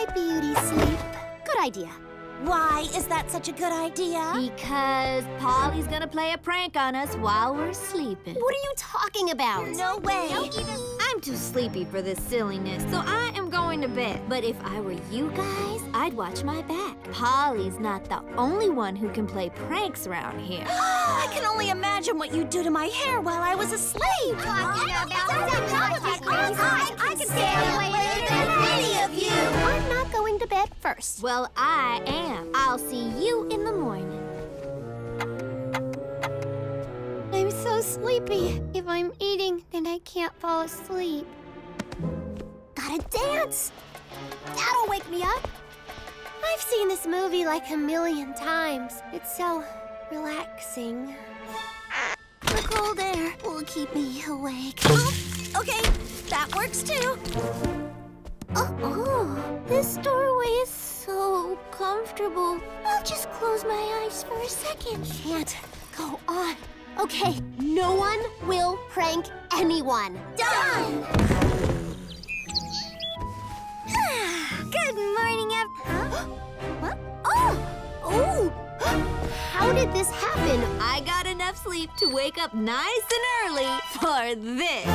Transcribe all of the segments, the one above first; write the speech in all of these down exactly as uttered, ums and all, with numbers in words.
my beauty sleep. Good idea. Why is that such a good idea? Because Polly's gonna play a prank on us while we're sleeping. What are you talking about? No way. I'm too sleepy for this silliness, so I am going to bed. But if I were you guys, I'd watch my back. Polly's not the only one who can play pranks around here. I can only imagine what you do to my hair while I was asleep. I can stay awake than any of you. I'm not going to bed first. Well, I am. I'll see you in the morning. I'm so sleepy. If I'm eating, then I can't fall asleep. Gotta dance. That'll wake me up. I've seen this movie like a million times. It's so relaxing. The cold air will keep me awake. Oh, okay, that works too. Oh, oh, this doorway is so comfortable. I'll just close my eyes for a second. Can't go on. Okay, no one will prank anyone. Done! Good morning, ev- Huh? What? Oh! Oh! How did this happen? I got enough sleep to wake up nice and early for this.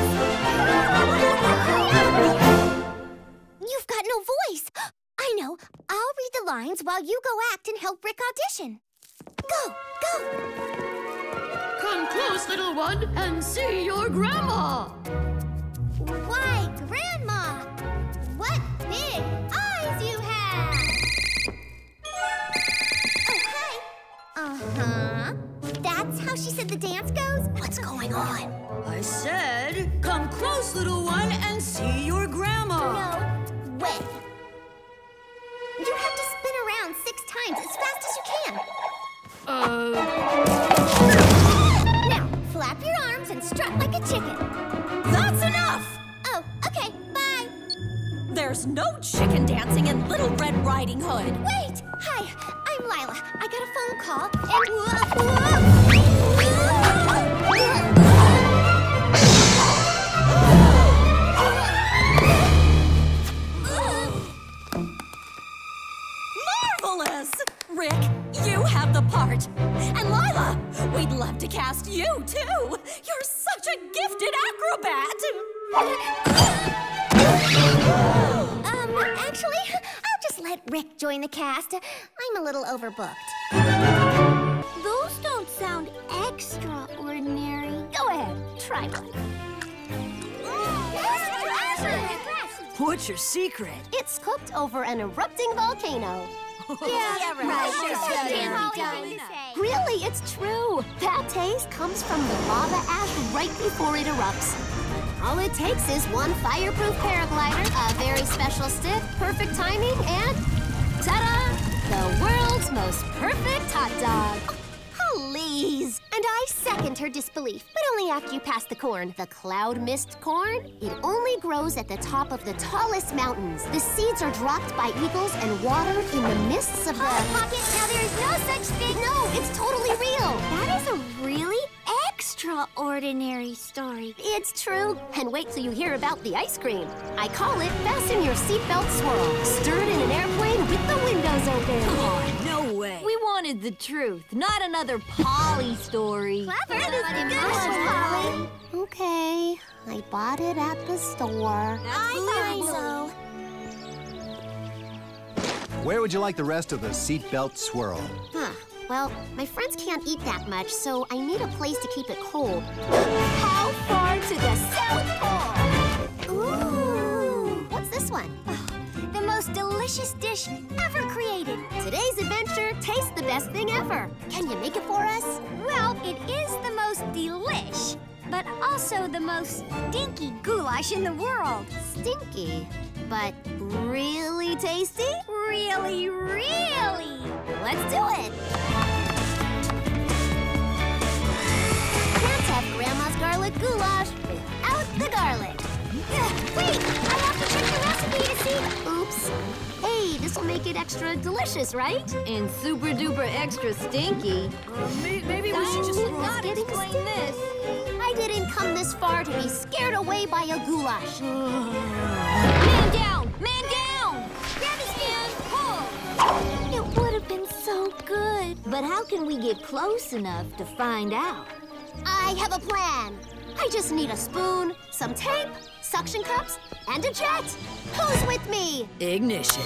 You've got no voice. I know. I'll read the lines while you go act and help Rick audition. Go, go. Come close, little one, and see your grandma. Why, Grandma? What big eyes you have! Oh, hi. Uh-huh. That's how she said the dance goes? What's going on? I said, come close, little one, and see your grandma. No way. You have to spin around six times as fast as you can. Uh... Now, flap your arms and strut like a chicken. That's enough! Oh, okay, bye. There's no chicken dancing in Little Red Riding Hood. Wait! Hi, I'm Lila. I got a phone call and... Marvelous! Rick, you have the part. And Lila, we'd love to cast you, too. You're such a gifted acrobat. Um, actually, I'll just let Rick join the cast. I'm a little overbooked. Those don't sound extraordinary. Go ahead, try one. What's your secret? It's cooked over an erupting volcano. Yeah, right. Really, it's true. That taste comes from the lava ash right before it erupts. All it takes is one fireproof paraglider, a very special stick, perfect timing, and ta-da! The world's most perfect hot dog. Please. And I second her disbelief, but only after you pass the corn. The cloud mist corn? It only grows at the top of the tallest mountains. The seeds are dropped by eagles and watered in the mists of the... Hot Pocket, now there is no such thing. No, it's totally real. That is a really extraordinary story. It's true. And wait till you hear about the ice cream. I call it Fasten Your Seatbelt Swirl. Stirred in an airplane with the windows open. Oh, no way. We wanted the truth, not another Polly story. Clever. Polly. Okay, I bought it at the store. I think so. Where would you like the rest of the seatbelt swirl? Huh. Well, my friends can't eat that much, so I need a place to keep it cold. How far to the South Pole? Ooh! What's this one? The most delicious dish ever created. Today's adventure tastes the best thing ever. Can you make it for us? Well, it is the most delish, but also the most stinky goulash in the world. Stinky, but really tasty? Really, really. Let's do it! Can't have Grandma's garlic goulash without the garlic. Wait, I have to check the recipe to see. Oops. Hey, this'll make it extra delicious, right? And super duper extra stinky. Uh, may maybe we should just... Ooh, it's getting explain sticky. this. I didn't come this far to be scared away by a goulash. Man down! Man down! Grab his feet! But how can we get close enough to find out? I have a plan. I just need a spoon, some tape, suction cups, and a jet. Who's with me? Ignition.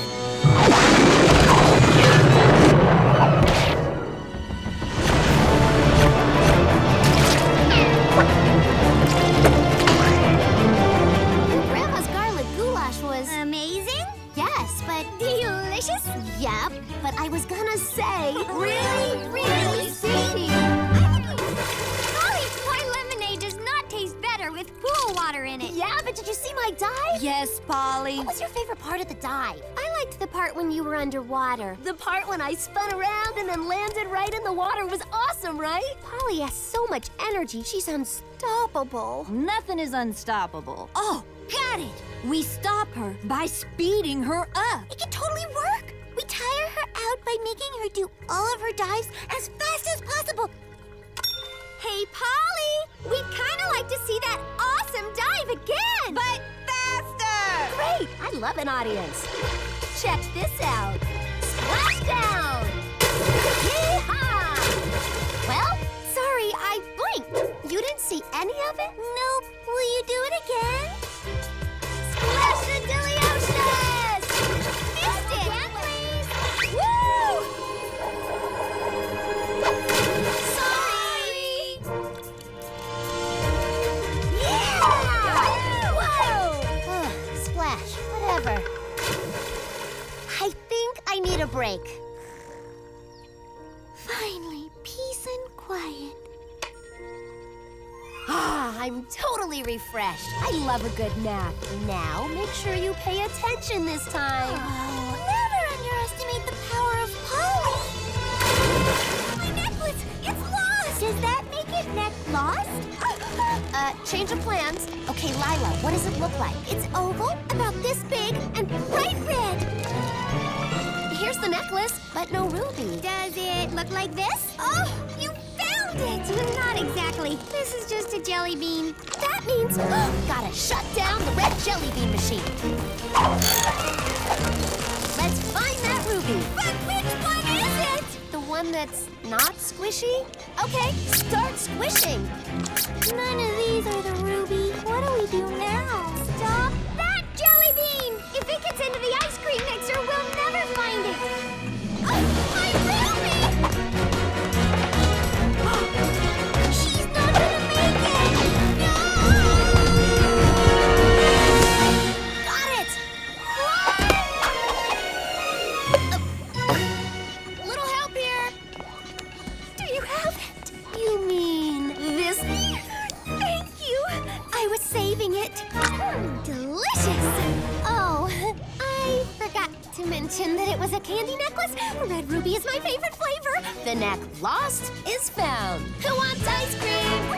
Grandma's garlic goulash was... Amazing? Yes, but... Delicious? Yep, but I was gonna say... really, really sticky. Polly, my lemonade does not taste better with pool water in it. Yeah, but did you see my dive? Yes, Polly. What was your favorite part of the dive? I liked the part when you were underwater. The part when I spun around and then landed right in the water was awesome, right? Polly has so much energy, she's unstoppable. Nothing is unstoppable. Oh, got it! We stop her by speeding her up. It can totally work. We tire her out by making her do all of her dives as fast as possible. Hey, Polly! We'd kind of like to see that awesome dive again! But faster! Great! I love an audience. Check this out. Splashdown! Yee-haw! Well, sorry, I blinked. You didn't see any of it? Nope. Will you do it again? Splash-a-dilly-oceans! Missed it! Again, please! Woo! Sorry! Yeah! Whoa! Ugh, splash, whatever. I think I need a break. Finally, peace and quiet. Ah, I'm totally refreshed. I love a good nap. Now, make sure you pay attention this time. Oh, never underestimate the power of Polly. My necklace, it's lost. Does that make it neck lost? uh, change of plans. Okay, Lila, what does it look like? It's oval, about this big, and bright red. Here's the necklace, but no ruby. Does it look like this? Oh, you found it! Not exactly. This is just a jelly bean. That means gotta shut down the red jelly bean machine. Let's find that ruby. But which one is it? The one that's not squishy? Okay, start squishing. None of these are the ruby. What do we do now? Stop that jelly bean! If it gets into the ice cream mixer, we'll never find it. Oh, my ruby! She's not gonna make it! No! Got it! A little help here. Do you have it? You mean this? Thank you! I was saving it. Mm, delicious! Oh, I forgot to mention that it was a candy necklace. Red ruby is my favorite flavor. The neck lost is found. Who wants ice cream?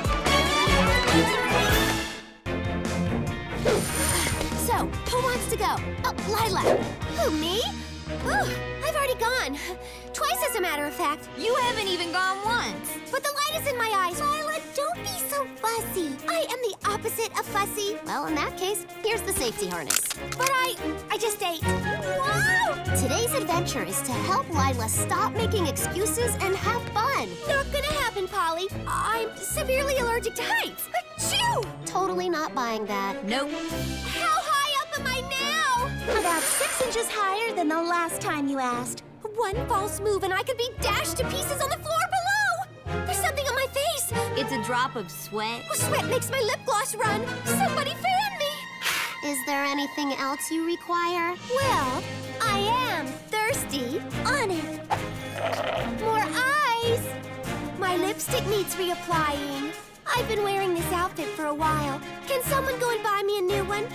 So, who wants to go? Oh, Lila. Who, me? Oh, I've already gone. Twice, as a matter of fact. You haven't even gone once. But the light is in my eyes. Lila, don't be so fussy. I am the opposite of fussy. Well, in that case, here's the safety harness. But I, I just ate. Whoa! Today's adventure is to help Lila stop making excuses and have fun. Not gonna happen, Polly. I'm severely allergic to heights. Achoo! Totally not buying that. Nope. How high up am I now? About six inches higher than the last time you asked. One false move and I could be dashed to pieces on the floor below! There's something on my face! It's a drop of sweat. Oh, sweat makes my lip gloss run! Somebody fan me! Is there anything else you require? Well, I am thirsty. On it. More eyes! My lipstick needs reapplying. I've been wearing this outfit for a while. Can someone go and buy me a new one?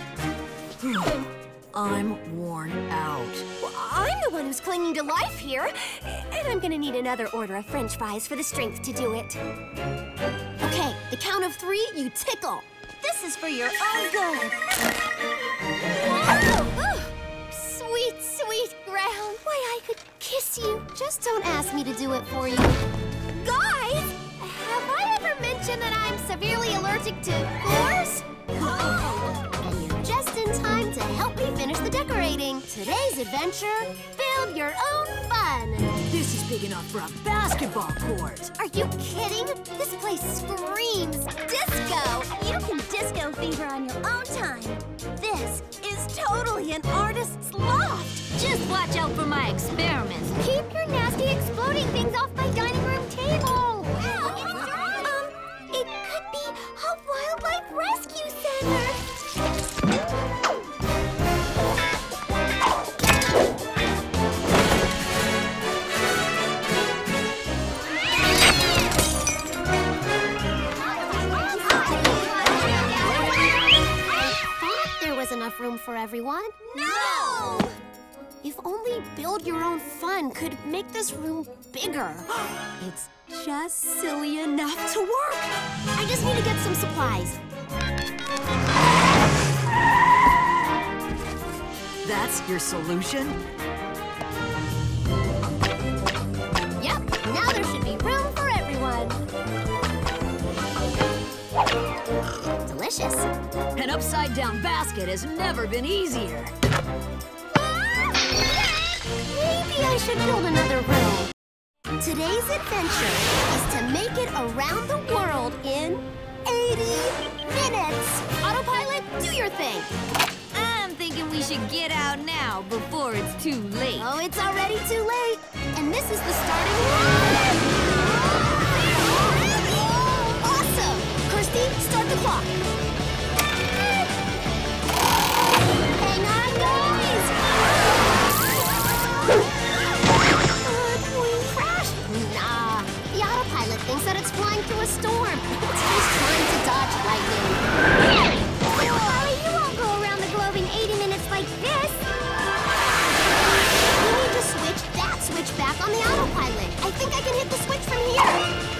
I'm worn out. Well, I'm the one who's clinging to life here. And I'm gonna need another order of French fries for the strength to do it. Okay, the count of three, you tickle. This is for your own good. Oh, sweet, sweet ground. Why, I could kiss you. Just don't ask me to do it for you. Guys, have I ever mentioned that I'm severely allergic to floors? And you're just in time to help me finish the decorating. waiting. Today's adventure, build your own fun. This is big enough for a basketball court. Are you kidding? This place screams disco. You can disco fever on your own time. This is totally an artist's loft. Just watch out for my experiments. Keep your nasty exploding things off my dining room table. Um, it could be a wildlife rescue center. Enough room for everyone? No! If only build your own fun could make this room bigger. It's just silly enough to work. I just need to get some supplies. That's your solution? Yep, now there should be room for everyone. Delicious. An upside-down basket has never been easier. Maybe I should build another room. Today's adventure is to make it around the world in eighty minutes. Autopilot, do your thing. I'm thinking we should get out now before it's too late. Oh, it's already too late. And this is the starting line. Awesome! Kirsty, start the clock. Hang on, guys! Uh, plane crashed? Nah, the autopilot thinks that it's flying through a storm. It's just trying to dodge lightning. Why you won't go around the globe in eighty minutes like this? We need to switch that switch back on the autopilot. I think I can hit the switch from here.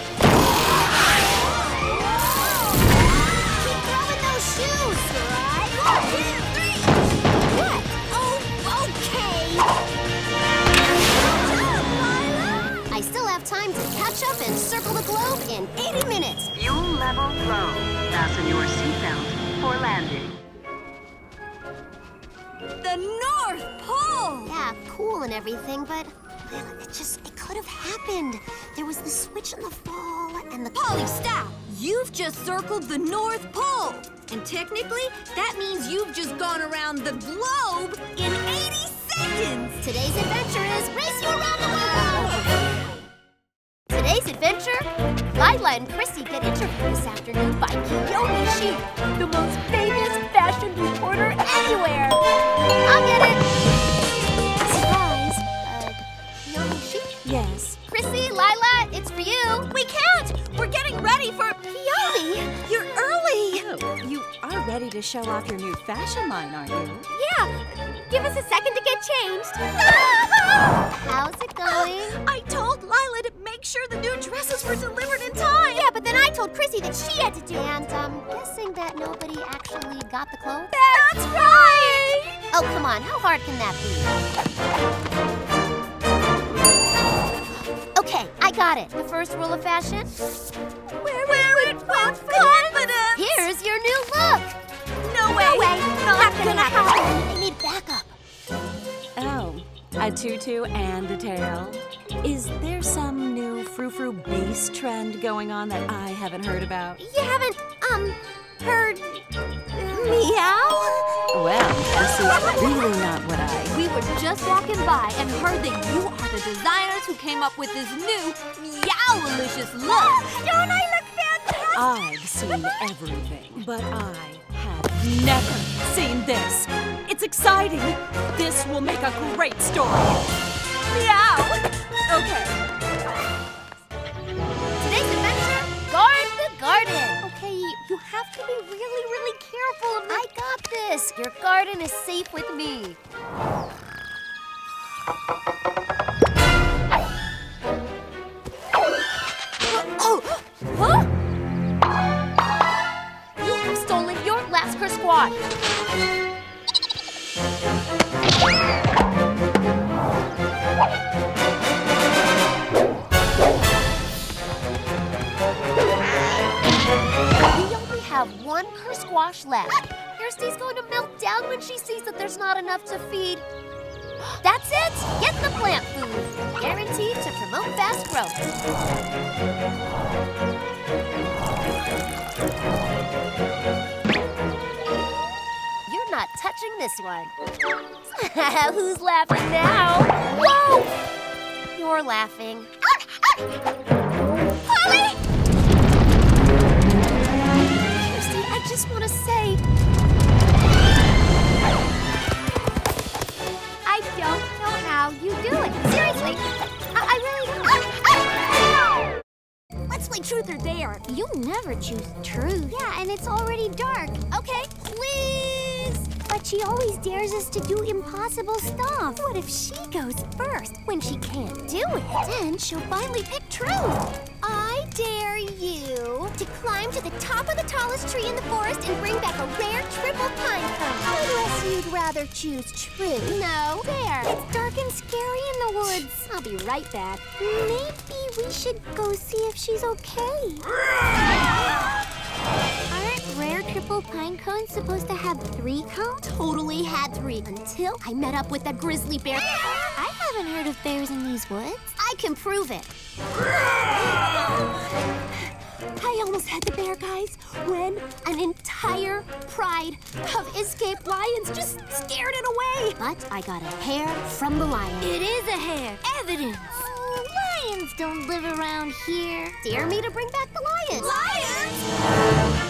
Keep throwing those shoes! Right? One, two, three! What? Oh, okay! I still have time to catch up and circle the globe in eighty minutes. Fuel level low. Fasten your seatbelt for landing. The North Pole! Yeah, cool and everything, but well, it just, it could have happened. There was the switch in the fall and the... Polly, stop! You've just circled the North Pole! And technically, that means you've just gone around the globe in eighty seconds! Today's adventure is Race You Around the World! Today's adventure, Lila and Chrissy get interviewed this afternoon by Kiyomi Shi, the most famous fashion reporter anywhere. I'll get it. Surprise. Uh, Kiyomi Shi? Yes. Chrissy, Lila, it's for you. We can't! We're getting ready for... Kiyomi! You're early! Oh, you are ready to show off your new fashion line, aren't you? Yeah. Give us a second to get changed. How's it going? I told Lila to make sure the new dresses were delivered in time! Yeah, but then I told Chrissy that she had to do. And I'm guessing that nobody actually got the clothes. That's right! Oh, come on. How hard can that be? Okay, I got it. The first rule of fashion? Wear, wear it with confidence! Here's your new look. No way! No way. Not gonna happen! I need backup. Oh, a tutu and a tail. Is there some new frou-frou bass trend going on that I haven't heard about? You haven't, um, heard... Meow? Well, this is really not what I... We were just walking by and heard that you are the designers who came up with this new meow-alicious look. Don't I look fantastic? I've seen everything, but I have never seen this. It's exciting. This will make a great story. Meow! Okay. Today's adventure, guard the garden. Okay, you have to be really, really careful of the... I got this. Your garden is safe with me. Oh! Huh? You have stolen your Lasker squad. We only have one per squash left. Kirsty's going to melt down down when she sees that there's not enough to feed. That's it! Get the plant food! Guaranteed to promote fast growth. You're not touching this one. Who's laughing now? Whoa! You're laughing. Polly! Kirsty, I just want to say... I don't know how you do it. Seriously, I, I really don't. Let's play truth or dare. You never choose truth. Yeah, and it's already dark. Okay, please. But she always dares us to do impossible stuff. What if she goes first when she can't do it? Then she'll finally pick truth. I dare you to climb to the top of the tallest tree in the forest and bring back a rare triple pine cone. Unless you'd rather choose truth. No, there. It's dark and scary in the woods. I'll be right back. Maybe we should go see if she's okay. Aren't rare triple pine cones supposed to have three cones? Totally had three until I met up with that grizzly bear. I haven't heard of bears in these woods. I can prove it. I almost had the bear, guys, when an entire pride of escaped lions just scared it away. But I got a hair from the lion. It is a hair. Evidence. Oh, lions don't live around here. Dare me to bring back the lions. Lions?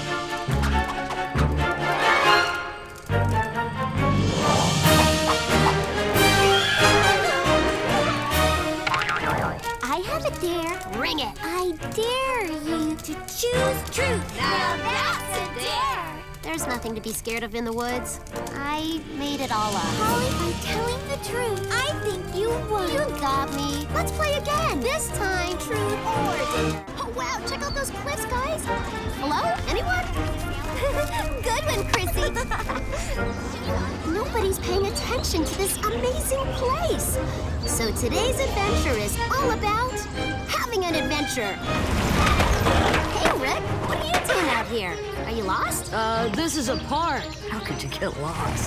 I have a dare. Bring it. I dare you to choose truth. Now that's a dare. There's nothing to be scared of in the woods. I made it all up. Polly, I'm telling the truth. I think you won. You got me. Let's play again. This time, truth or dare. Oh, wow. Check out those cliffs, guys. Hello? Anyone? Good one, Chrissy. Nobody's paying attention to this amazing place. So today's adventure is all about having an adventure. Hey, Rick. What are you doing out here? Are you lost? Uh, this is a park. How could you get lost?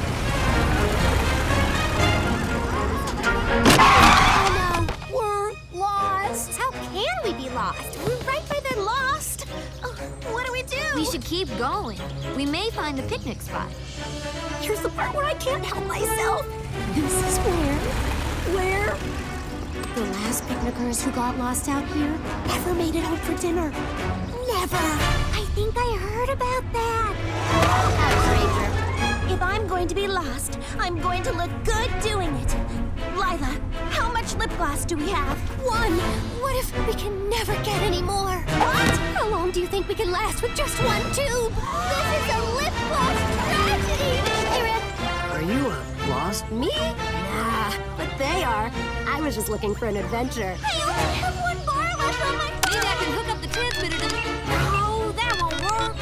Oh, no. We're lost. How can we be lost? We're right by the lost. Oh, what do we do? We should keep going. We may find the picnic spot. Here's the part where I can't help myself. This is where, where the last picnickers who got lost out here never made it home for dinner. Never. I think I heard about that. Outrager. If I'm going to be lost, I'm going to look good doing it. Lila, how much lip gloss do we have? One. What if we can never get any more? What? How long do you think we can last with just one tube? This is a lip gloss tragedy. Hey, Rick. Are you uh, lost? Me? Nah, but they are. I was just looking for an adventure. I only have one bar left on my phone. Maybe I can hook up the transmitter to the... No, that won't work.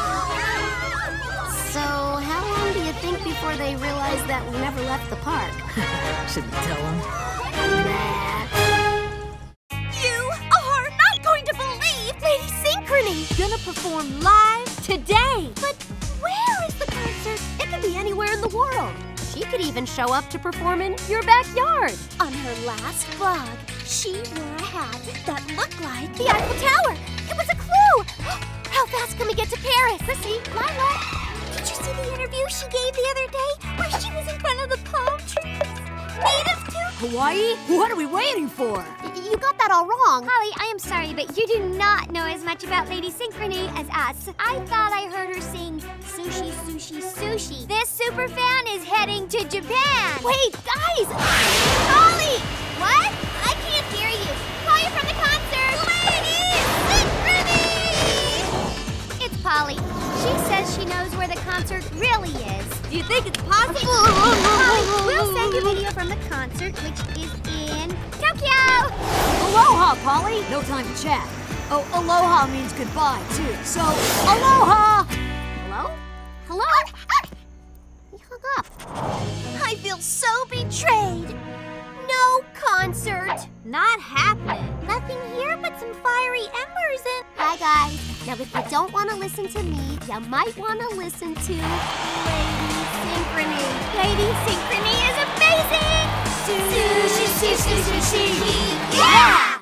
So, how long do you think before they realize that we never left the park? Shouldn't tell him. Nah. You are not going to believe Lady Synchrony. Gonna perform live today. But where is the concert? It could be anywhere in the world. She could even show up to perform in your backyard. On her last vlog, she wore a hat that looked like the Eiffel Tower. It was a clue. How fast can we get to Paris? Chrissy, Lila. Did you see the interview she gave the other day where she was in front of the palm trees? Native to Hawaii? What are we waiting for? You got that all wrong. Holly, I am sorry, but you do not know as much about Lady Synchrony as us. I thought I heard her sing sushi, sushi, sushi. This super fan is heading to Japan. Wait, guys! Polly! What? I can't hear you. Call you from the concert. Lady Synchrony! It's Polly. She says she knows where the concert really is. Do you think it's possible? Polly, we'll send you video from the concert, which is in Tokyo. Aloha, Polly. No time to chat. Oh, aloha means goodbye, too. So, aloha! Hello? Hello? He hung up. I feel so betrayed. No concert. Not happening. Nothing here but some fiery embers and... Hi, guys. Now, if you don't want to listen to me, you might want to listen to Lady Synchrony. Synchrony. Lady Synchrony is amazing! Sushi, sushi, sushi, sushi, yeah!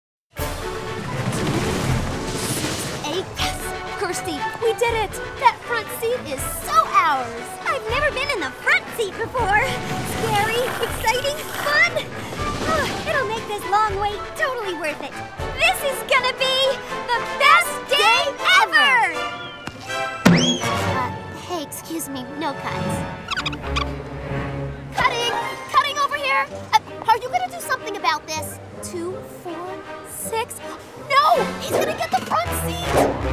Eight, yes! Kirsty, we did it! That front seat is so ours! I've never been in the front seat before. Scary, exciting, fun. Oh, it'll make this long wait totally worth it. This is gonna be the best day ever! Uh, hey, excuse me, no cuts. Cutting! Cutting over here! Uh, are you gonna do something about this? Two, four, six... No! He's gonna get the front seat!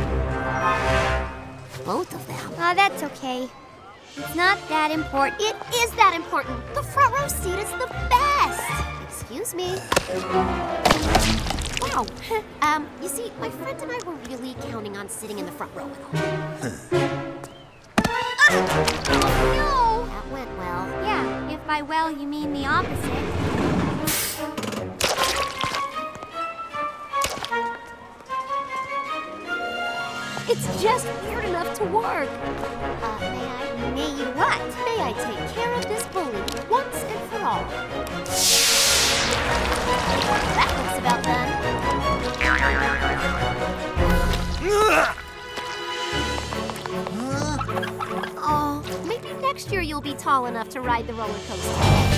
Both of them. Oh, that's okay. It's not that important. It is that important. The front row seat is the best. Excuse me. Wow. Um, you see, my friend and I were really counting on sitting in the front row with him. Ah! Oh, no! That went well. Yeah, if by well you mean the opposite. It's just weird enough to work. Uh, may I? May you what? May I take care of this bully once and for all? That looks about done. Oh, maybe next year you'll be tall enough to ride the roller coaster.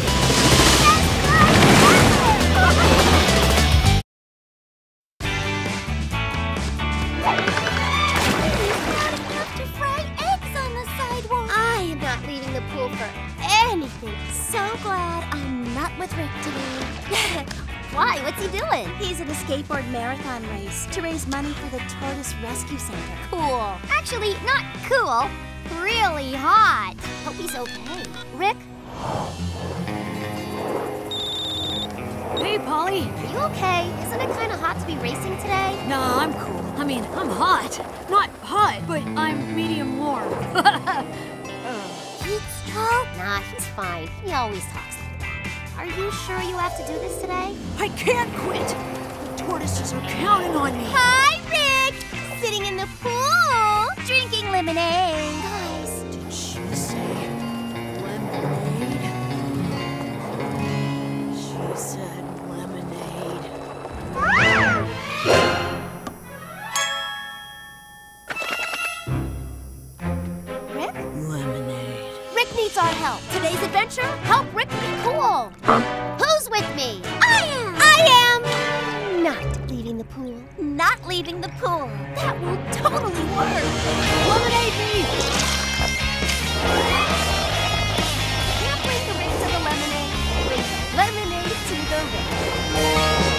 So glad I'm not with Rick today. Why? What's he doing? He's at a skateboard marathon race to raise money for the Tortoise Rescue Center. Cool. Actually, not cool. Really hot. Hope he's okay. Rick? Hey, Polly. Are you okay? Isn't it kind of hot to be racing today? Nah, I'm cool. I mean, I'm hot. Not hot, but I'm medium warm. Heat stroke? Nah, he's fine. He always talks like that. Are you sure you have to do this today? I can't quit. The tortoises are counting on me. Hi, Rick! Sitting in the pool, drinking lemonade. Guys, Did she say lemonade? She said lemonade. Rick? Lemonade. Rick needs our help. Today's adventure, help Rick be cool. Who's with me? I am! I am not leaving the pool. Not leaving the pool. That will totally work. Lemonade me! Can't bring the Rick to the lemonade. Bring the lemonade to the Rick.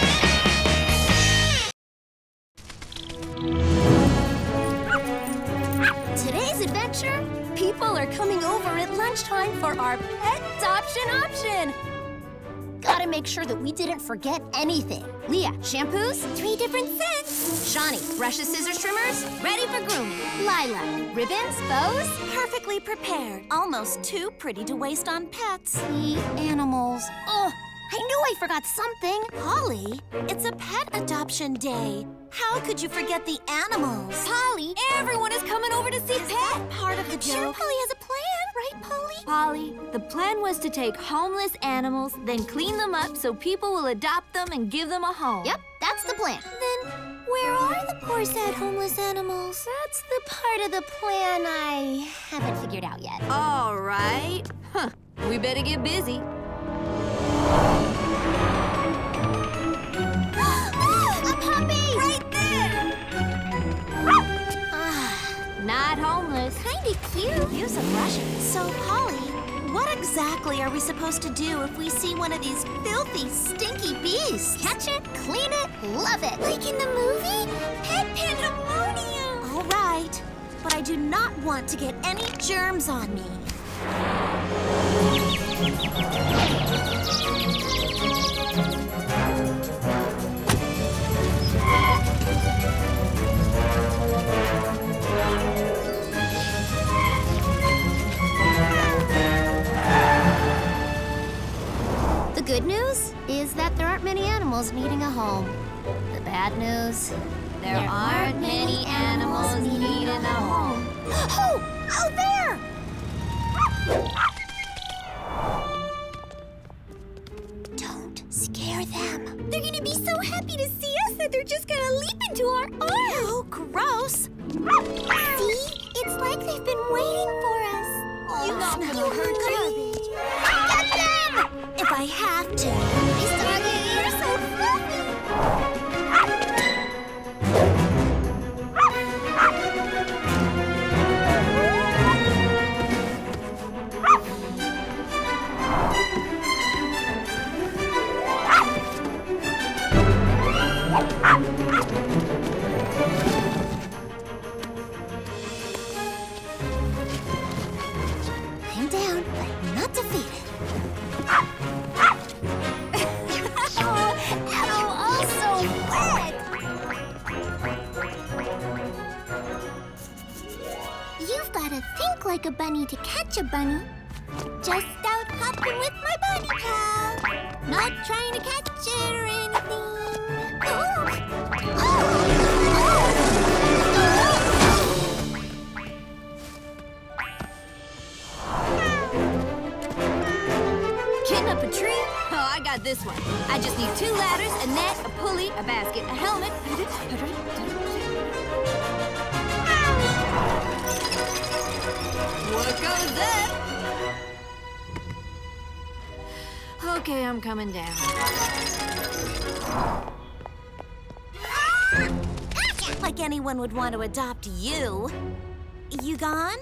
Today's adventure, people are coming over at lunchtime for our pet adoption option. Gotta make sure that we didn't forget anything. Leah, shampoos? Three different scents. Shawnee, brushes, scissors, trimmers? Ready for grooming. Lila, ribbons, bows? Perfectly prepared. Almost too pretty to waste on pets. The animals. Oh, I knew I forgot something. Polly, it's a pet adoption day. How could you forget the animals? Polly, Everyone is coming over to see Pet. Part of the sure joke. Polly has a plan, right, Polly? Polly, the plan was to take homeless animals, then clean them up so people will adopt them and give them a home. Yep, that's the plan. Then where are the poor, sad, homeless animals? That's the part of the plan I haven't figured out yet. All right. Huh. We better get busy. A puppy! Right there! Not homeless. Kinda cute. Use a brush. So, Polly, what exactly are we supposed to do if we see one of these filthy, stinky beasts? Catch it, clean it, love it. Like in the movie? Pet Pandemonium! All right, but I do not want to get any germs on me. The good news is that there aren't many animals needing a home. The bad news, There, aren't many animals needing a home. Oh! Out there! Don't scare them. They're gonna be so happy to see us that they're just gonna leap into our arms. Oh, gross. See? It's like they've been waiting for us. Oh, you got no, you heard garbage. Get them! If I have to. Miss Doggy, you're so fluffy. I'm down, but not defeated. Ow, all so wet! You've got to think like a bunny to catch a bunny. Just out hopping with my bunny pal. Not trying to catch it or anything. Oh. Oh. Getting up a tree? Oh, I got this one. I just need two ladders, a net, a pulley, a basket, a helmet. What goes up? Okay, I'm coming down. Like anyone would want to adopt you. You gone?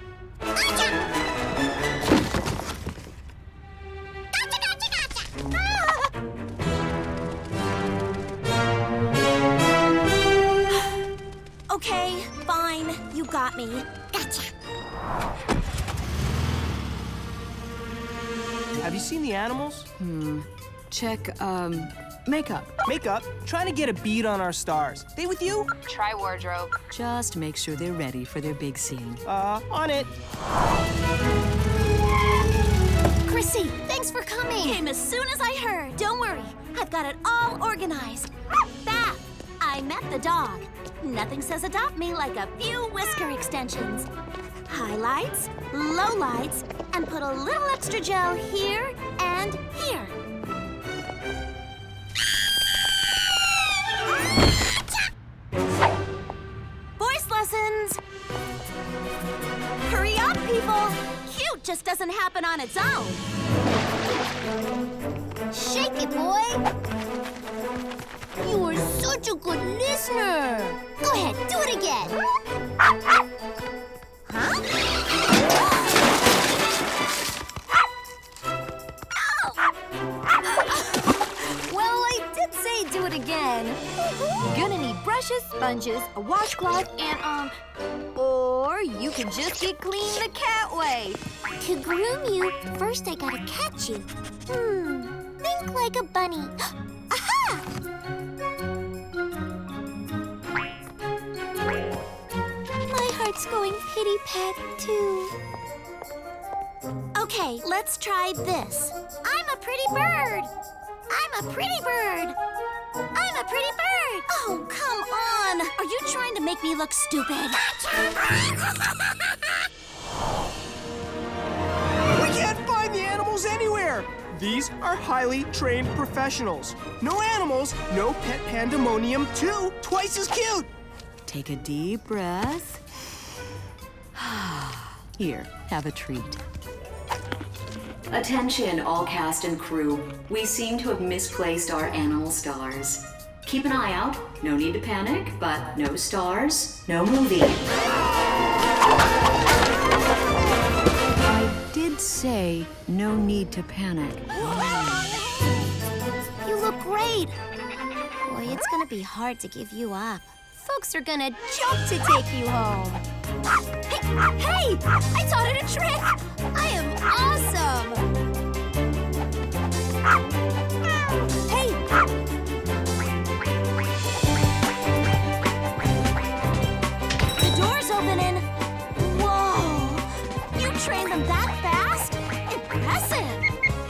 Okay, fine. You got me. Gotcha. Have you seen the animals? Hmm. Check, um, makeup. Makeup? Trying to get a bead on our stars. They with you? Try wardrobe. Just make sure they're ready for their big scene. Uh, on it. Chrissy, thanks for coming. Came as soon as I heard. Don't worry, I've got it all organized. Bath. I met the dog. Nothing says adopt me like a few whisker extensions. Highlights, lowlights, and put a little extra gel here and here. Voice lessons. Hurry up, people. Cute just doesn't happen on its own. Shake it, boy. You are such a good listener. Go ahead, do it again. Huh? Well, I did say do it again. Gonna need brushes, sponges, a washcloth, and, um, or you can just get clean the cat way. To groom you, first I gotta catch you. Hmm, think like a bunny. Aha! My heart's going pity-pat, too. Okay, let's try this. I'm a pretty bird. I'm a pretty bird. I'm a pretty bird. Oh, come on. Are you trying to make me look stupid? We can't find the animals anywhere. These are highly trained professionals. No animals, no pet pandemonium, too. Twice as cute. Take a deep breath. Here, have a treat. Attention, all cast and crew. We seem to have misplaced our animal stars. Keep an eye out. No need to panic, but no stars, no movie. I did say no need to panic. You look great. Boy, it's gonna be hard to give you up. Folks are gonna jump to take you home. Hey, hey! I taught it a trick! I am awesome! Hey! The door's opening. Whoa! You trained them that fast? Impressive!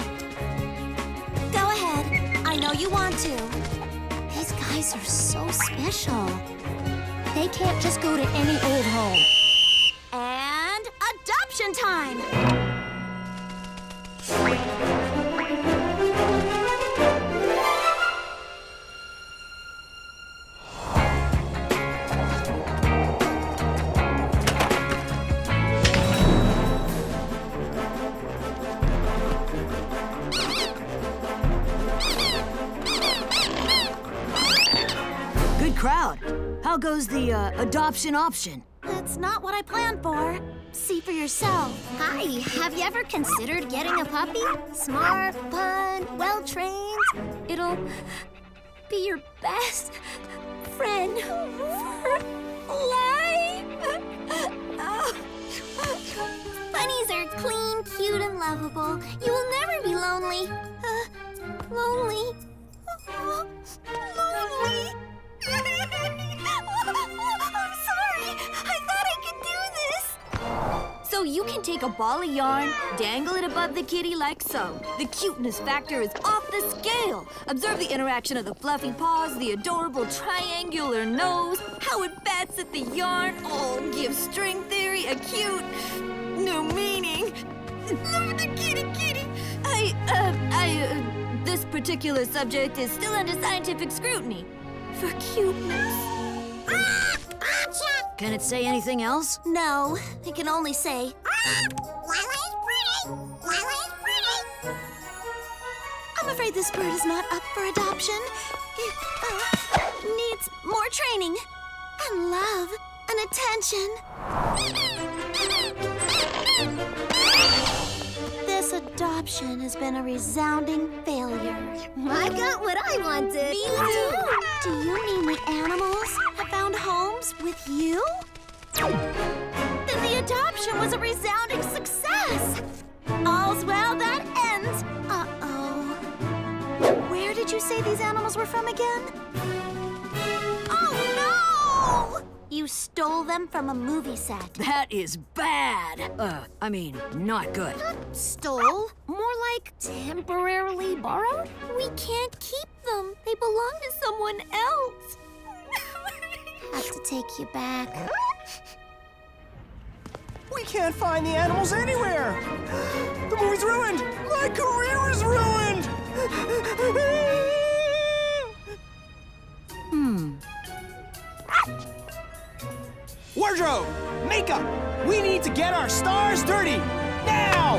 Go ahead. I know you want to. These guys are so special. They can't just go to any old home. And adoption time! Crowd. How goes the uh, adoption option? That's not what I planned for. See for yourself. Hi, have you ever considered getting a puppy? Smart, fun, well-trained. It'll be your best friend for life. Oh. Bunnies are clean, cute, and lovable. You will never be lonely. Uh, lonely. Oh, lonely. I'm sorry. I thought I could do this. So you can take a ball of yarn, dangle it above the kitty like so. The cuteness factor is off the scale. Observe the interaction of the fluffy paws, the adorable triangular nose, how it bats at the yarn. Oh, give string theory a cute new meaning. Look at the kitty kitty. I, uh, I, uh, this particular subject is still under scientific scrutiny. For cuteness. Can it say anything else? No, it can only say, Lila's pretty! Lila's pretty! I'm afraid this bird is not up for adoption. It uh, needs more training and love and attention. This adoption has been a resounding failure. I got what I wanted. Me too. Do you mean the animals have found homes with you? Then the adoption was a resounding success. All's well that ends. Uh-oh. Where did you say these animals were from again? Oh, no! You stole them from a movie set. That is bad. Uh, I mean, not good. Stole? More like temporarily borrowed? We can't keep them. They belong to someone else. Have to take you back. We can't find the animals anywhere. The movie's ruined. My career is ruined. Hmm. Wardrobe, makeup. We need to get our stars dirty now.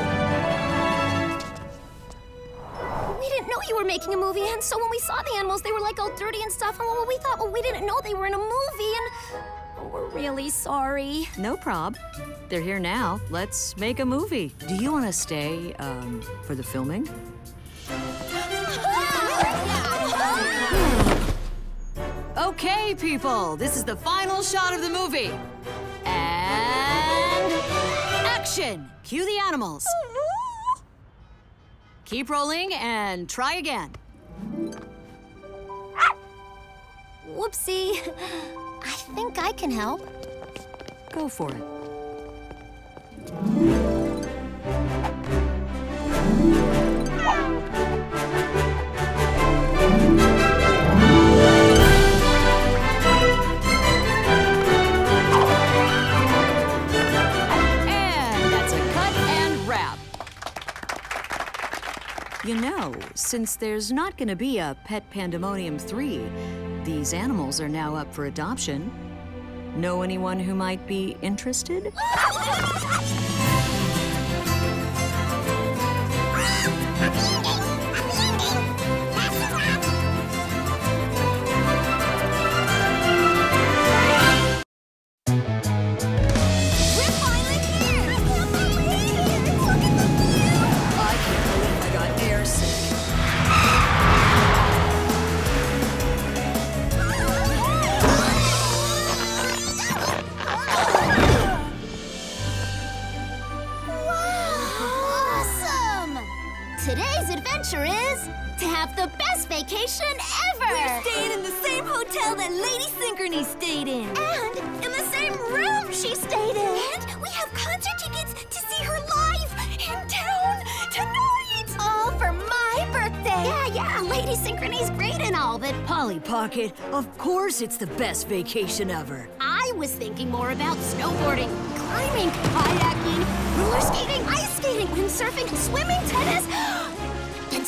We didn't know you were making a movie, and so when we saw the animals, they were like all dirty and stuff, and well, we thought, well, we didn't know they were in a movie, and oh, we're really sorry. No prob. They're here now. Let's make a movie. Do you want to stay, um, for the filming? Okay, people, this is the final shot of the movie. And action! Cue the animals. Keep rolling and try again. Whoopsie. I think I can help. Go for it. You know, since there's not going to be a Pet Pandemonium three, these animals are now up for adoption. Know anyone who might be interested? Today's adventure is to have the best vacation ever! We're staying in the same hotel that Lady Synchrony stayed in. And in the same room she stayed in. And we have concert tickets to see her live in town tonight! All for my birthday! Yeah, yeah, Lady Synchrony's great and all, but Polly Pocket, of course it's the best vacation ever. I was thinking more about snowboarding, climbing, kayaking, roller skating, ice skating, windsurfing, swimming, tennis.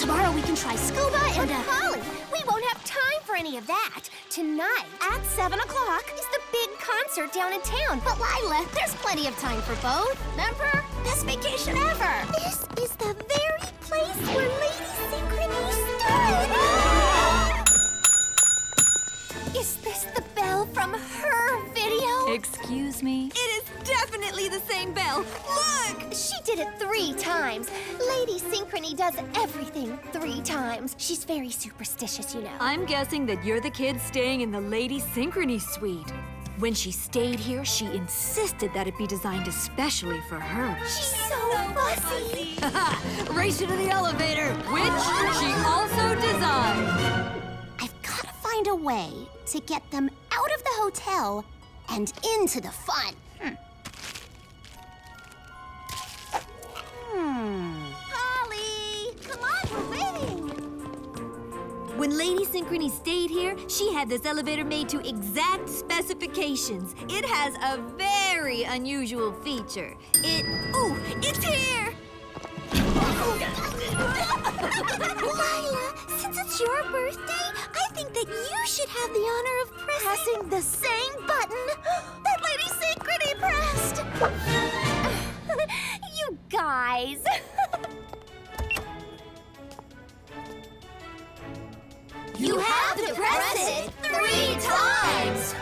Tomorrow we can try scuba and... But, Holly, we won't have time for any of that. Tonight, at seven o'clock, is the big concert down in town. But Lila, there's plenty of time for both. Remember? Best vacation ever. This is the very place where Lady Synchrony stood. Is this the bell from her video? Excuse me? It is definitely the same bell. Look! She did it three times. Lady Synchrony does everything three times. She's very superstitious, you know. I'm guessing that you're the kid staying in the Lady Synchrony suite. When she stayed here, she insisted that it be designed especially for her. She's so fussy. Race you to the elevator, which she also designed. I've got to find a way to get them out of the hotel and into the fun. Hmm. Hmm. Holly, come on, we're waiting. When Lady Synchrony stayed here, she had this elevator made to exact specifications. It has a very unusual feature. It... Ooh, it's here! Lila, since it's your birthday, I think that you should have the honor of pressing the same button that Lady Synchrony pressed. You guys. You have to press it three times!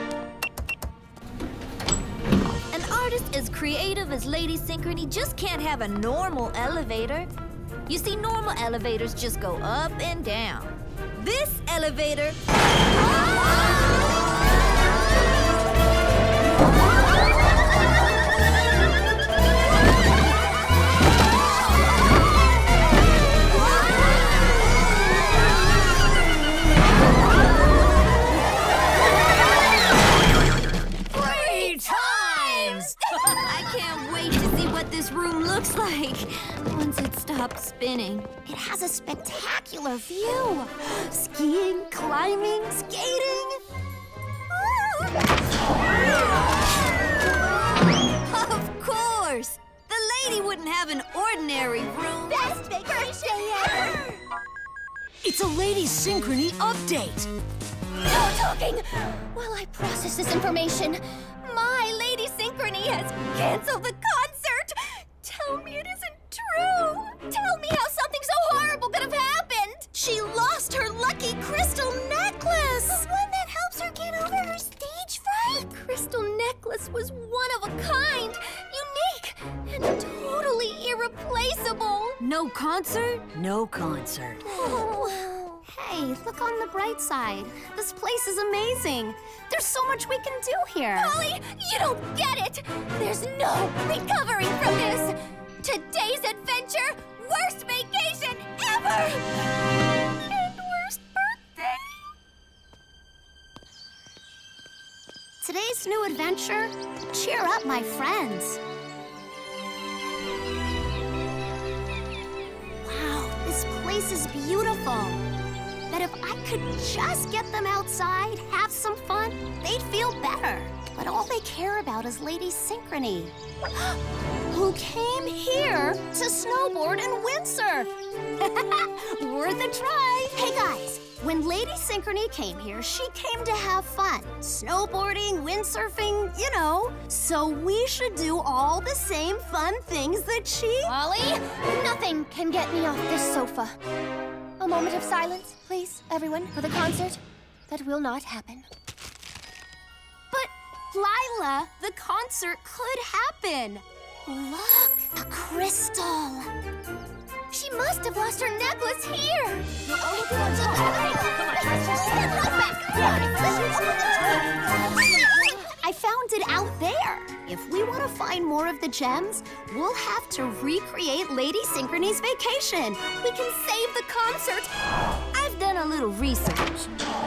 An artist as creative as Lady Synchrony just can't have a normal elevator. You see, normal elevators just go up and down. This elevator... looks like once it stops spinning. It has a spectacular view. Skiing, climbing, skating. Of course! The lady wouldn't have an ordinary room. Best vacation ever! It's a Lady Synchrony update. No talking! While I process this information, my Lady Synchrony has canceled the concert! Tell me it isn't true! Tell me how something so horrible could have happened! She lost her lucky crystal necklace! The one that helps her get over her stage fright? The crystal necklace was one of a kind, unique, and totally irreplaceable! No concert? No concert. Oh. Hey, look on the bright side. This place is amazing. There's so much we can do here. Holly, you don't get it! There's no recovering from this! Today's adventure, worst vacation ever! And worst birthday! Today's new adventure, cheer up, my friends. Wow, this place is beautiful. But if I could just get them outside, have some fun, they'd feel better. But all they care about is Lady Synchrony, who came here to snowboard and windsurf. Worth a try. Hey guys, when Lady Synchrony came here, she came to have fun. Snowboarding, windsurfing, you know. So we should do all the same fun things that she... Holly, nothing can get me off this sofa. A moment of silence, please, everyone, for the concert. That will not happen. But, Lila, the concert could happen. Look, a crystal. She must have lost her necklace here. I found it out there. If we want to find more of the gems, we'll have to recreate Lady Synchrony's vacation. We can save the concert. I've done a little research.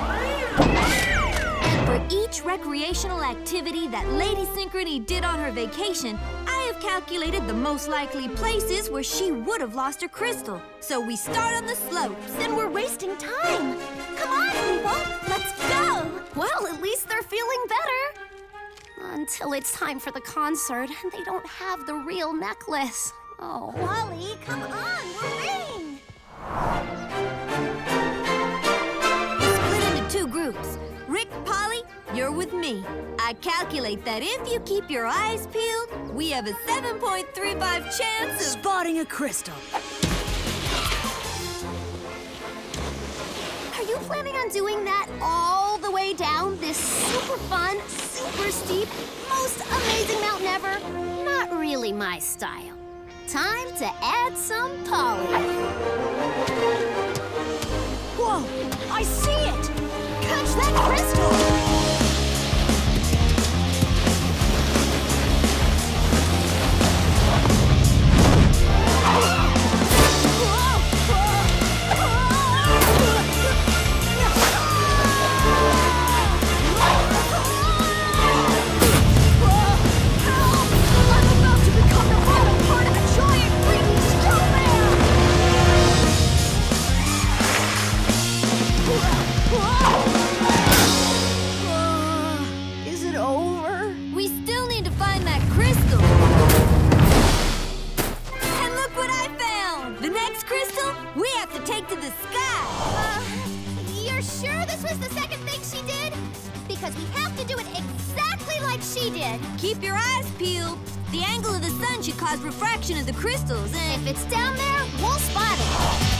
And for each recreational activity that Lady Synchrony did on her vacation, I have calculated the most likely places where she would have lost her crystal. So we start on the slopes. Then we're wasting time. Come on, people. Let's go. Well, at least they're feeling better. Until it's time for the concert, and they don't have the real necklace. Oh. Holly, come on, we're waiting. I calculate that if you keep your eyes peeled, we have a seven point three five chance of spotting a crystal. Are you planning on doing that all the way down this super fun, super steep, most amazing mountain ever? Not really my style. Time to add some poly. Whoa! I see it! Catch that crystal! Is it over? We still need to find that crystal. And look what I found! The next crystal we have to take to the sky. Uh, you're sure this was the second thing she did? Because we have to do it exactly like she did. Keep your eyes peeled. The angle of the sun should cause refraction of the crystals, and if it's down there, we'll spot it.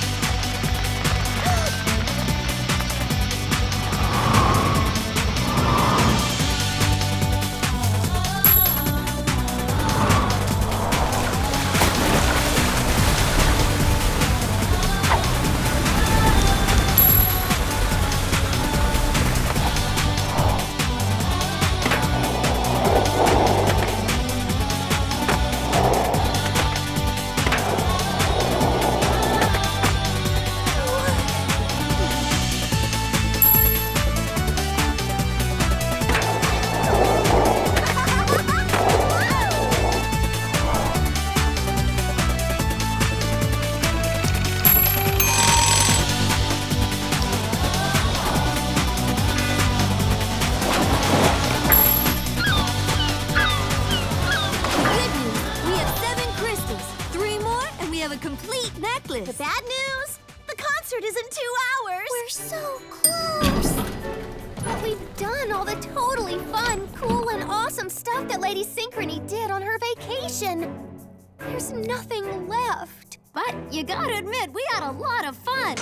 The bad news? The concert is in two hours. We're so close. But we've done all the totally fun, cool, and awesome stuff that Lady Synchrony did on her vacation. There's nothing left. But you gotta admit, we had a lot of fun.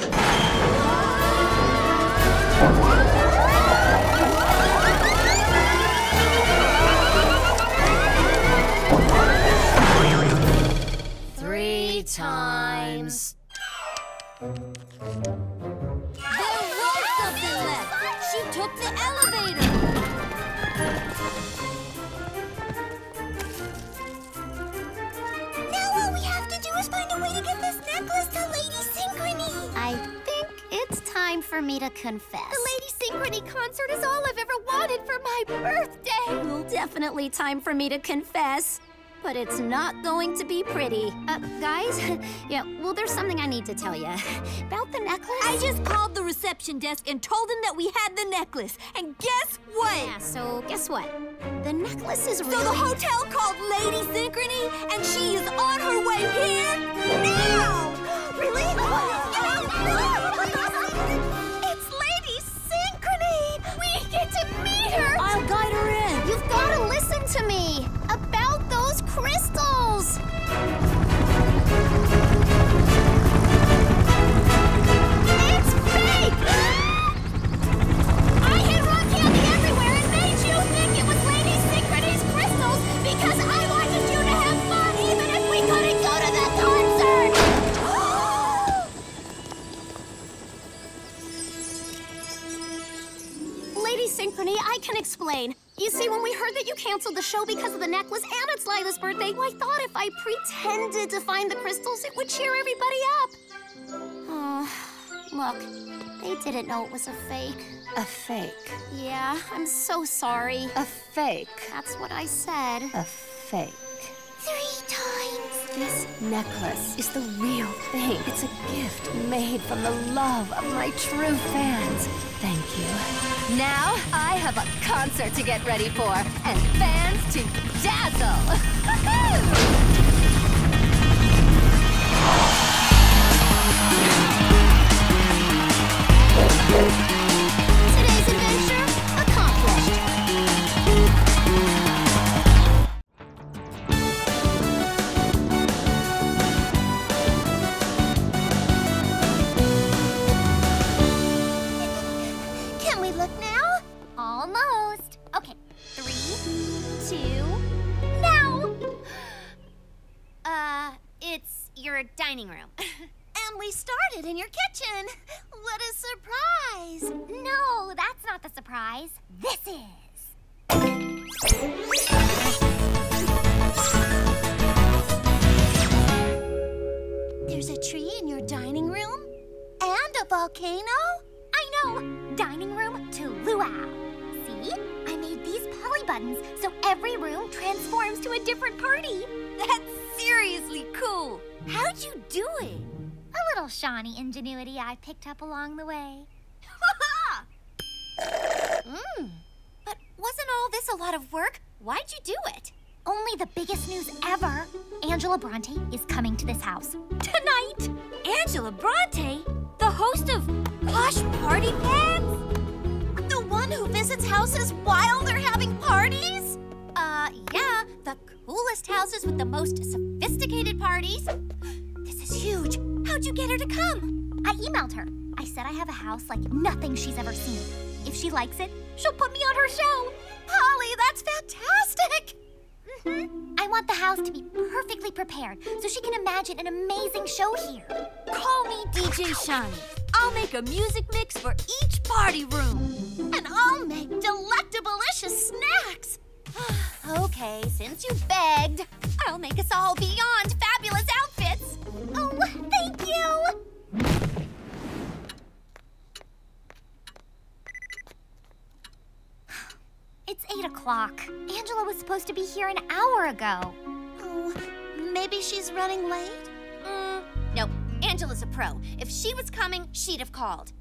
Three times. There was something left. She took the elevator. Now all we have to do is find a way to get this necklace to Lady Synchrony. I think it's time for me to confess. The Lady Synchrony concert is all I've ever wanted for my birthday. Well, definitely time for me to confess. But it's not going to be pretty. Uh, guys? Yeah, well, there's something I need to tell you. About the necklace? I just called the reception desk and told them that we had the necklace. And guess what? Yeah, so guess what? The necklace is really... So the hotel called Lady Synchrony, and she is on her way here now! Really? It's Lady Synchrony! We get to meet her! I'll guide her in. You've got to listen to me. About those crystals! It's fake! I hid rock candy everywhere and made you think it was Lady Synchrony's crystals because I wanted you to have fun even if we couldn't go to the concert! Lady Synchrony, I can explain. You see, when we heard that you canceled the show because of the necklace and it's Lila's birthday, I thought if I pretended to find the crystals, it would cheer everybody up. Oh, look, they didn't know it was a fake. A fake? Yeah, I'm so sorry. A fake? That's what I said. A fake. Three times. This necklace is the real thing. It's a gift made from the love of my true fans. Thank you. Now I have a concert to get ready for and fans to dazzle. Today's adventure accomplished. dining room. And we started in your kitchen. What a surprise! No, that's not the surprise. This is. There's a tree in your dining room? And a volcano? I know! Dining room to luau. See? I made these poly buttons so every room transforms to a different party. That's seriously cool. How'd you do it? A little Shawnee ingenuity I picked up along the way. mm. But wasn't all this a lot of work? Why'd you do it? Only the biggest news ever. Angela Bronte is coming to this house tonight. Angela Bronte? The host of Posh Party Pants? The one who visits houses while they're having parties? Uh, yeah, the coolest houses with the most sophisticated parties. This is huge. How'd you get her to come? I emailed her. I said I have a house like nothing she's ever seen. If she likes it, she'll put me on her show. Polly, that's fantastic! Mm-hmm. I want the house to be perfectly prepared so she can imagine an amazing show here. Call me D J Shawnee. I'll make a music mix for each party room. And I'll make delectablicious snacks. Okay, since you begged, I'll make us all beyond fabulous outfits. Oh, thank you! It's eight o'clock. Angela was supposed to be here an hour ago. Oh, maybe she's running late? Mm, no, Angela's a pro. If she was coming, she'd have called.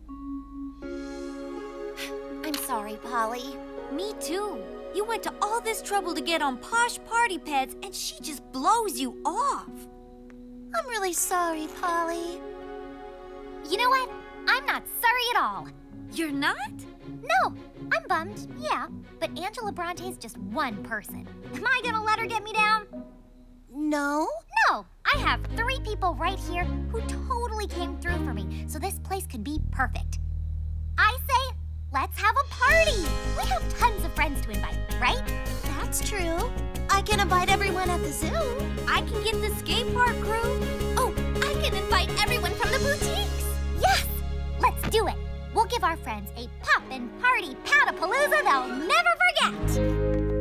I'm sorry, Polly. Me too. You went to all this trouble to get on Posh Party Pants, and she just blows you off. I'm really sorry, Polly. You know what? I'm not sorry at all. You're not? No, I'm bummed, yeah. But Angela Bronte's just one person. Am I gonna let her get me down? No? No, I have three people right here who totally came through for me, so this place could be perfect. I say, let's have a party. We have tons of friends to invite, right? That's true. I can invite everyone at the zoo. I can get the skate park crew. Oh, I can invite everyone from the boutiques. Yes, let's do it. We'll give our friends a poppin' party patapalooza they'll never forget.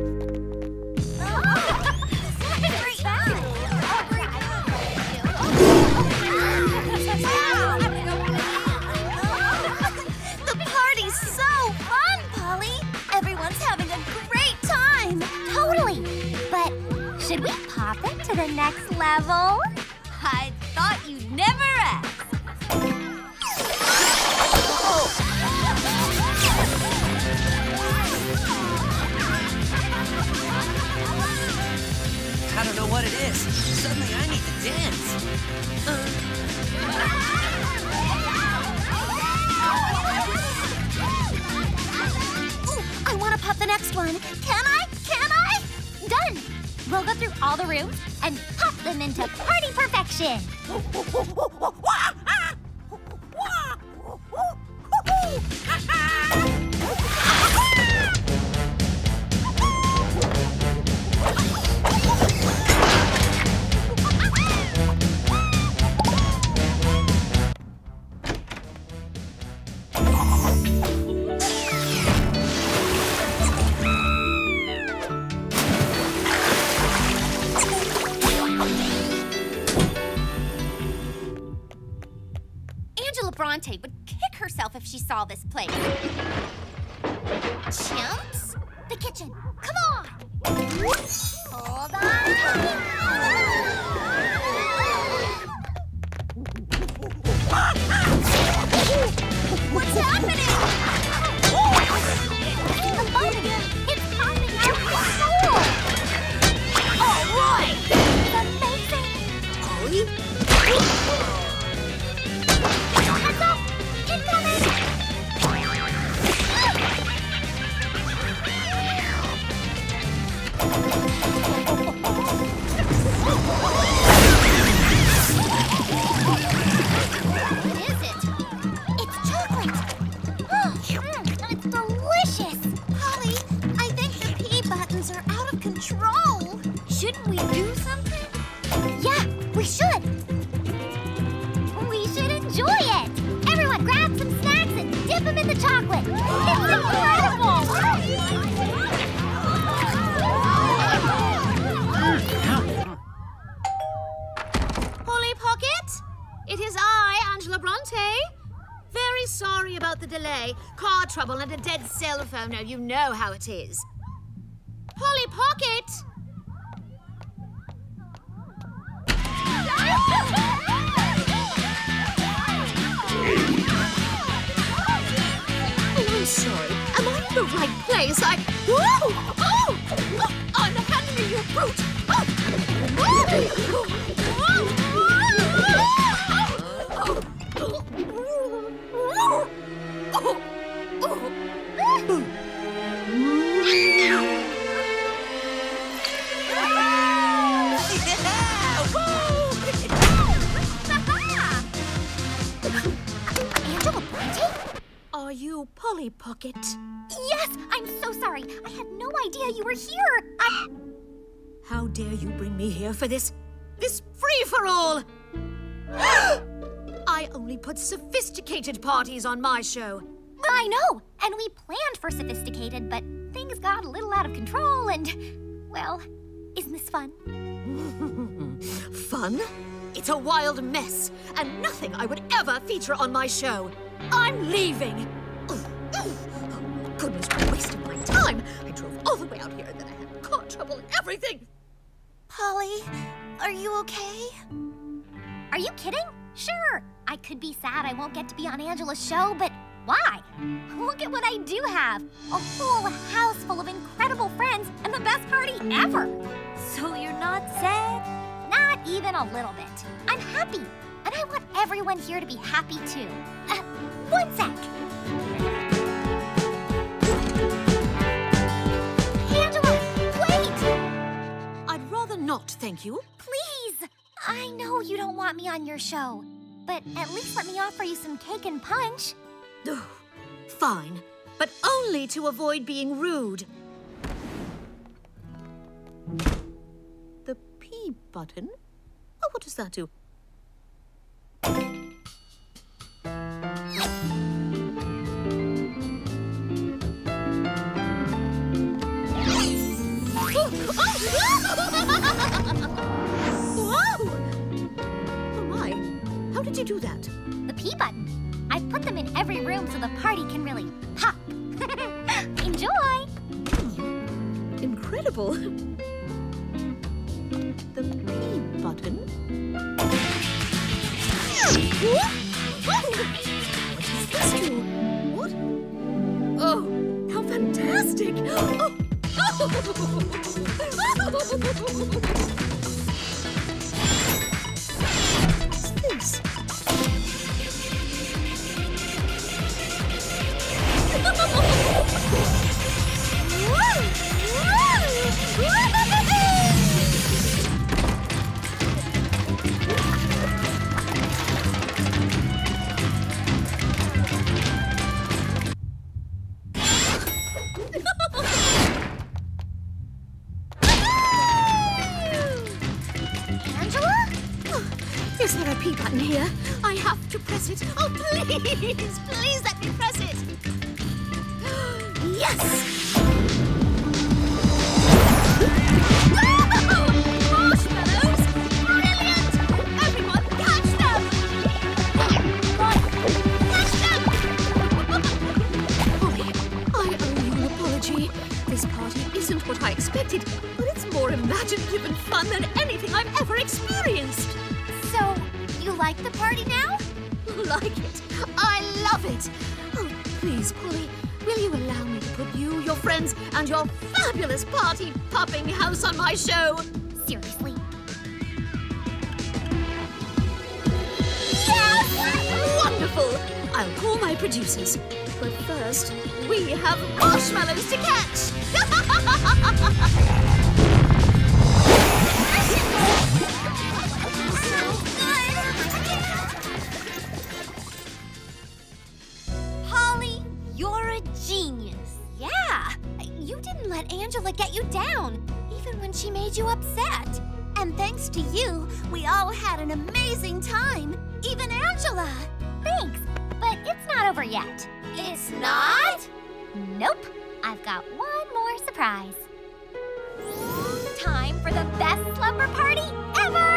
The party's so fun, Polly. Everyone's having a great time. Totally. But should we pop it to the next level? I thought you'd never ask. I don't know what it is. Suddenly I need to dance. Uh. Ooh, I want to pop the next one. Can I? Can I? Done. We'll go through all the rooms and pop them into party perfection. Angela Bronte would kick herself if she saw this place. Chimps? The kitchen. Come on. Hold on. What's happening? It's the button. It's popping out the soul. All right. It's amazing. Polly? Heads up. Incoming. What is it? It's chocolate. enjoy it! Everyone grab some snacks and dip them in the chocolate! It's incredible! Polly Pocket? It is I, Angela Bronte. Very sorry about the delay. Car trouble and a dead cell phone. Now you know how it is. Polly Pocket! Oh, I'm sorry. Am I in the right place? I... Oh! Oh! Oh! Unhand me, you brute! Oh! Oh! Angela Bronte? Are you Polly Pocket? Yes, I'm so sorry. I had no idea you were here. I... How dare you bring me here for this, this free-for-all? I only put sophisticated parties on my show. I know, and we planned for sophisticated, but things got a little out of control and, well, isn't this fun? Fun? It's a wild mess, and nothing I would ever feature on my show. I'm leaving. Oh, goodness, I wasted my time. I drove all the way out here, and then I had car trouble and everything. Polly, are you okay? Are you kidding? Sure, I could be sad I won't get to be on Angela's show, but why? Look at what I do have. A whole house full of incredible friends and the best party ever. So you're not sad? Not even a little bit. I'm happy, and I want everyone here to be happy too. Uh, one sec. Angela, wait! I'd rather not, thank you. Please! I know you don't want me on your show, but at least let me offer you some cake and punch. Oh, fine, but only to avoid being rude. The P button? Oh, what does that do? Whoa! Oh my, how did you do that? The P button. I've put them in every room so the party can really pop. Enjoy! Incredible. The P button? What does this do? What? Oh, how fantastic! Oh. What's this? Angela? Is there a P button here? I have to press it. Oh, please, please let me press it. Yes! Marshmallows! Brilliant! Everyone, catch them! Catch them! Polly, I owe you an apology. This party isn't what I expected, but it's more imaginative and fun than anything I've ever experienced. So, you like the party now? Like it. I love it. Oh, please, Polly, will you allow me to put you, your friends, and your fabulous party-popping house on my show? Seriously? Yes! Wonderful! I'll call my producers. But first, we have marshmallows to catch! Polly, you're a genius. Yeah, you didn't let Angela get you down, even when she made you upset. And thanks to you, we all had an amazing time, even Angela. yet. It's not? Nope. I've got one more surprise. Time for the best slumber party ever!